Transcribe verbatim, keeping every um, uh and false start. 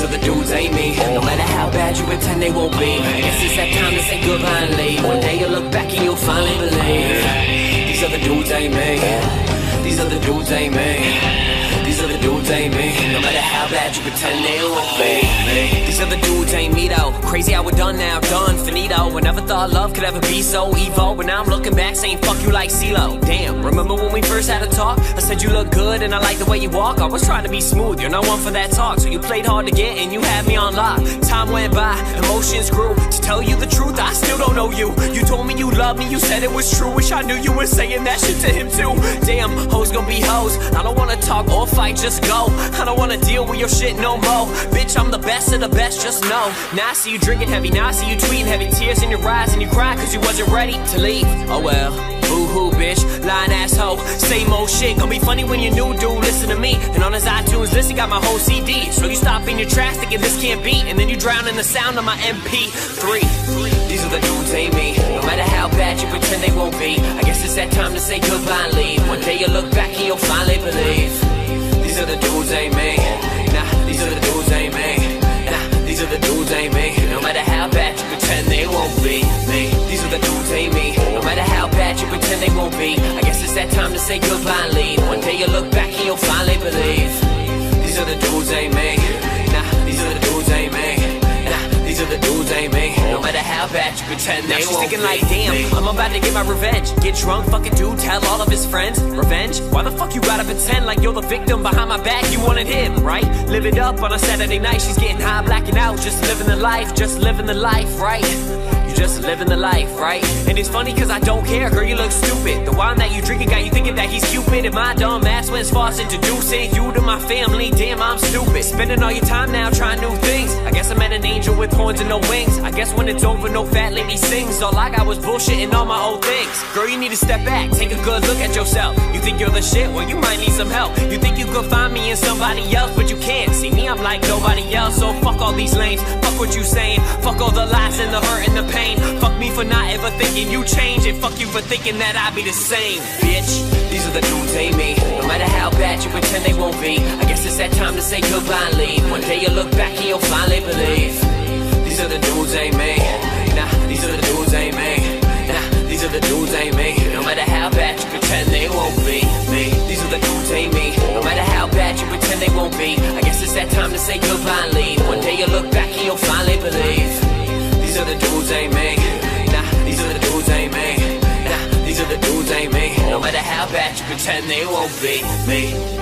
These other dudes ain't me. No matter how bad you pretend they won't be. I guess it's that time to say goodbye and leave. One day you'll look back and you'll finally believe. These other dudes ain't me. These other dudes ain't me. These other dudes ain't me. No matter how bad you pretend they won't be. These other dudes ain't me though. Crazy how we're done now, done, finito. I never thought love could ever be so evil, but now I'm looking back saying fuck you like CeeLo. Damn, remember when we first had a talk? I said you look good and I like the way you walk. I was trying to be smooth, you're not one for that talk. So you played hard to get and you had me on lock. Time went by, emotions grew. To tell you the truth, I still don't know you. You told me you loved me, you said it was true. Wish I knew you were saying that shit to him too. Damn, hoes gonna be hoes. I don't wanna talk or fight, just go. I don't wanna deal with your shit no more. Bitch, I'm the best of the best, just know. Now I see you drinking heavy, now I see you tweeting heavy. Tears in your eyes and you cry cause you wasn't ready to leave. Oh well, boo-hoo bitch, lying asshole. Same old shit, gonna be funny when your new dude listen to me. And on his iTunes list he got my whole C D. So you stop in your tracks thinking this can't be, and then you drown in the sound of my M P three. These are the dudes ain't me. No matter how bad you pretend they won't be. I guess it's that time to say goodbye and leave. One day you'll look back and you'll finally believe. These are the dudes ain't me. Nah, these are the dudes ain't me. Nah, these are the dudes ain't me. No matter how bad you pretend they won't be me. These are the dudes ain't me. No matter how bad you pretend they won't be. I guess it's that time to say goodbye and leave. One day you'll look back and you'll finally believe. These are the dudes ain't me. Nah, these are the dudes ain't me. Nah, these are the dudes ain't me. No matter how bad you pretend they won't be. Now she's thinking like, damn, I'm about to get my revenge. Get drunk, fucking dude, tell all of his friends. Revenge? Why the fuck you gotta pretend like you're the victim behind my back? You wanted him, right? Live it up on a Saturday night. She's getting high, blacking out. Just living the life, just living the life, right? Just living the life, right? And it's funny cause I don't care, girl, you look stupid. The wine that you drinking got you thinking that he's Cupid. And my dumb ass went as far as introducing you to my family. Damn, I'm stupid. Spending all your time now trying new things. I guess I met an angel with horns and no wings. I guess when it's over, no fat lady sings. All I got was bullshit and all my old things. Girl, you need to step back, take a good look at yourself. You think you're the shit? Well, you might need some help. You think you could find me in somebody else, but you can't. See me, I'm like nobody else. So fuck all these lanes, fuck what you saying. Fuck all the lies and the hurt and the pain. Fuck me for not ever thinking you change, and fuck you for thinking that I'd be the same, bitch. These are the dudes ain't me. No matter how bad you pretend they won't be. I guess it's that time to say goodbye and leave. One day you'll look back and you'll finally believe. These are the dudes ain't me. Nah, these are the dudes ain't me. Nah, these are the dudes ain't me. No matter how bad you pretend they won't be me. These are the dudes ain't me. No matter how bad you pretend they won't be. I guess it's that time to say goodbye and leave. One day you'll look back and you'll finally believe. These are the dudes ain't me. These are the dudes ain't me. Nah, these are the dudes ain't me. No matter how bad you pretend they won't be me.